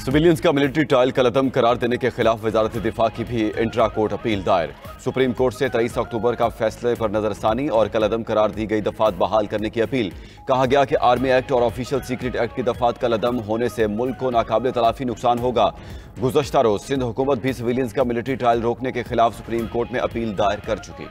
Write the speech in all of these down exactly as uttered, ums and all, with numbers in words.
Civilians का military trial कलअदम करार देने के खिलाफ वजारत दिफा की भी इंट्रा कोर्ट अपील दायर। सुप्रीम कोर्ट से तेईस अक्टूबर का फैसले पर नजरसानी और कलअदम करार दी गई दफात बहाल करने की अपील। कहा गया कि आर्मी एक्ट और ऑफिशियल सीक्रेट एक्ट की दफात कलअदम होने से मुल्क को नाकाबिल तलाफी नुकसान होगा। गुज़श्ता रोज सिंध हुकूमत भी सिविलियंस का मिलिट्री ट्रायल रोकने के खिलाफ सुप्रीम कोर्ट में अपील दायर कर चुकी।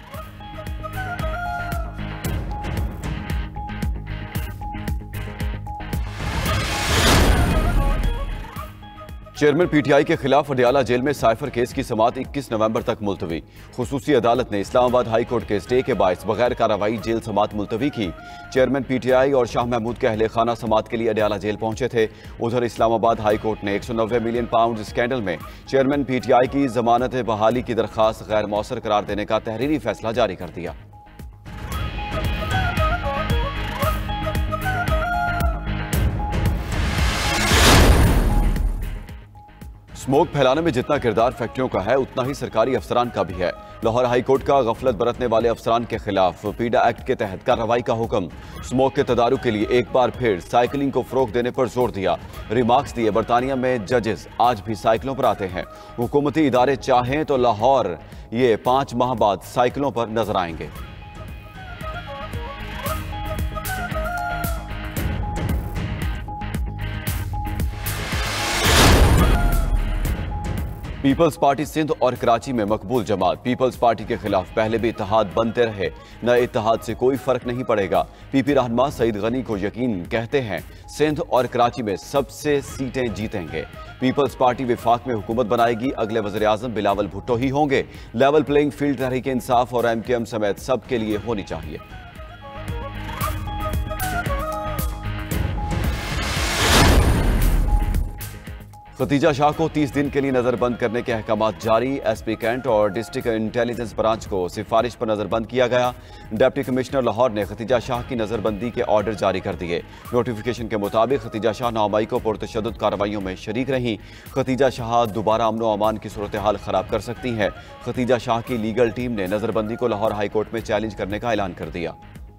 चेयरमैन पीटीआई के खिलाफ अडियाला जेल में साइफर केस की समाअत इक्कीस नवंबर तक मुलतवी। खुसूसी अदालत ने इस्लामाबाद हाई कोर्ट के स्टे के बायस बगैर कार्रवाई जेल समाअत मुलतवी की। चेयरमैन पीटीआई और शाह महमूद के अहले खाना समाअत के लिए अडियाला जेल पहुंचे थे। उधर इस्लामाबाद हाई कोर्ट ने एक सौ नब्बे मिलियन पाउंड स्कैंडल में चेयरमैन पीटीआई की जमानत बहाली की दरखास्त गैर मौसर करार देने का तहरीरी फैसला जारी कर दिया। स्मोक फैलाने में जितना किरदार फैक्ट्रियों का है उतना ही सरकारी अफसरान का भी है। लाहौर हाई कोर्ट का गफलत बरतने वाले अफसरान के खिलाफ पीडा एक्ट के तहत कार्रवाई का हुक्म। स्मोक के तदारुक के लिए एक बार फिर साइकिलिंग को फरोग देने पर जोर दिया। रिमार्क्स दिए बरतानिया में जजेस आज भी साइकिलों पर आते हैं। हुकूमती इदारे चाहें तो लाहौर ये पांच माह बाद साइकिलों पर नजर आएंगे। पीपल्स पार्टी सिंध और कराची में मकबूल जमात। पीपल्स पार्टी के खिलाफ पहले भी इत्तेहाद बनते रहे, नए इत्तेहाद से कोई फर्क नहीं पड़ेगा। पीपी रहनुमा सईद गनी को यकीन कहते हैं सिंध और कराची में सबसे सीटें जीतेंगे। पीपल्स पार्टी विफाक में हुकूमत बनाएगी। अगले वज़ीर आज़म बिलावल भुट्टो ही होंगे। Level playing field Tehreek Insaf और एम के एम समेत सबके लिए होनी चाहिए। खतीजा शाह को तीस दिन के लिए नजरबंद करने के अहकामात जारी। एसपी कैंट और डिस्ट्रिक्ट इंटेलिजेंस ब्रांच को सिफारिश पर नजरबंद किया गया। डिप्टी कमिश्नर लाहौर ने खतीजा शाह की नजरबंदी के ऑर्डर जारी कर दिए। नोटिफिकेशन के मुताबिक खतीजा शाह नौ मई को पुरतशद्दुद कार्रवाइयों में शरीक रहीं। खतीजा शाह दोबारा अमन व अमान की सूरत हाल खराब कर सकती हैं। खतीजा शाह की लीगल टीम ने नजरबंदी को लाहौर हाई कोर्ट में चैलेंज करने का ऐलान कर दिया।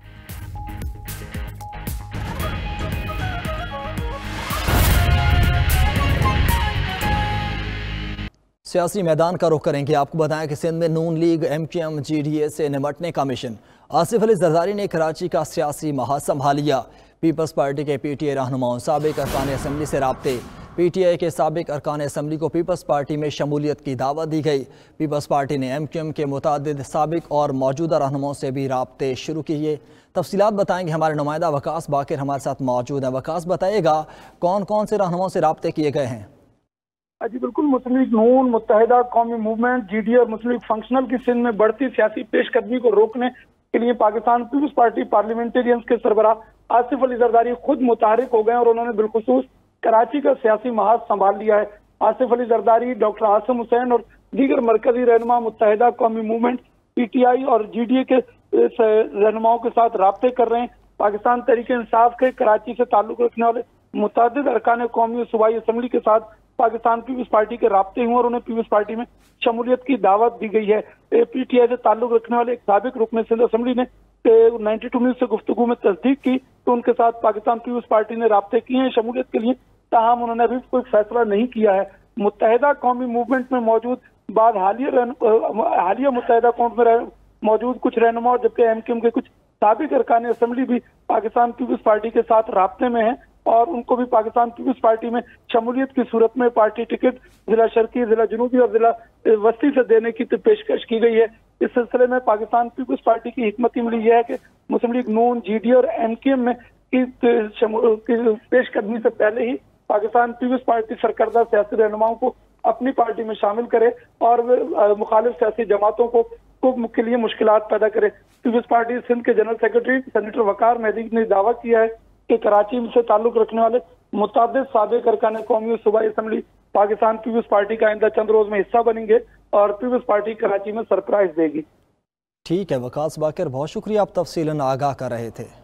सियासी मैदान का रुख करेंगे। आपको बताएं कि सिंध में Noon league, M Q M, G D A से निमटने का मिशन। आसिफ अली जरदारी ने कराची का सियासी महाज संभाल लिया। पीपल्स पार्टी के पी टी आई रहनुमाओं, साबिक अरकान असम्बली से राब्ते। पी टी आई के साबिक अरकान असम्बली को पीपल्स पार्टी में शमूलियत की दावत दी गई। पीपल्स पार्टी ने एम क्यू एम के मुतादिद साबिक और मौजूदा रहनुमाओं से भी राब्ते शुरू किए। तफसीलात बताएंगे हमारे नुमाइंदा वकास बाकिर हमारे साथ मौजूद हैं। वकास, बताइएगा कौन कौन से रहनुमाओं से राब्ते किए गए हैं? जी बिल्कुल, मुस्लिम लीग नून, मुत्तहिदा कौमी मूवमेंट, जी डी ए और मुस्लिम लीग फंक्शनल की सिंध में बढ़ती सियासी पेशकदमी को रोकने के लिए पाकिस्तान पीपल्स पार्टी पार्लियामेंटेरियंस के सरबराह आसिफ अली जरदारी खुद मुतहरिक हो गए और उन्होंने बिलखुसूस कराची का सियासी महाज संभाल लिया है। आसिफ अली जरदारी, डॉक्टर आसिम हुसैन और दीगर मरकजी रहनुमा मुत्तहिदा कौमी मूवमेंट, पी टी आई और जी डी ए के रहनुमाओं के साथ राब्ते कर रहे हैं। पाकिस्तान तहरीक इंसाफ के कराची से ताल्लुक रखने वाले मुतअद्दिद अरकान कौमी और सूबाई असम्बली के साथ पाकिस्तान पीपल्स पार्टी के राब्ते हुए और उन्हें पीपल्स पार्टी में शमूलियत की दावत दी गई है। पी टी आई से ताल्लुक रखने वाले एक साबिक रुकन सिंध असम्बली ने नाइन्टी टू न्यूज से गुफ्तगू में तस्दीक की तो उनके साथ पाकिस्तान पीपल्स पार्टी ने राब्ते किए हैं शमूलियत के लिए, ताहम उन्होंने अभी कोई फैसला नहीं किया है। मुत्तहिदा कौमी मूवमेंट में मौजूद बाद हालिया हालिया मुत्तहिदा कौम में मौजूद कुछ रहनुमा जबकि एम के एम के कुछ साबिक अरकान असम्बली भी पाकिस्तान पीपल्स पार्टी के साथ राब्ते में है और उनको भी पाकिस्तान पीपल्स पार्टी में शमूलियत की सूरत में पार्टी टिकट जिला शर्की, जिला जनूबी और जिला वस्ती से देने की पेशकश की गई है। इस सिलसिले में पाकिस्तान पीपल्स पार्टी की हिकमत अमली यह है कि मुस्लिम लीग नून, जी डी ए और एम के एम में की पेशकदमी से पहले ही पाकिस्तान पीपल्स पार्टी सरकर्दा सियासी रहनुमाओं को अपनी पार्टी में शामिल करे और मुखालिफ सियासी जमातों को के लिए मुश्किलात पैदा करे। पीपल्स पार्टी सिंध के general secretary senator Waqar Mehdi ने दावा किया है कि कराची से ताल्लुक रखने वाले मुताबिक साबिक अरकान कौमी और सूबाई असम्बली पाकिस्तान पीपल्स पार्टी का आइंदा चंद रोज में हिस्सा बनेंगे और पीपल्स पार्टी कराची में सरप्राइज देगी। ठीक है वकास बाकर, बहुत शुक्रिया, आप तफसीलन आगाह कर रहे थे।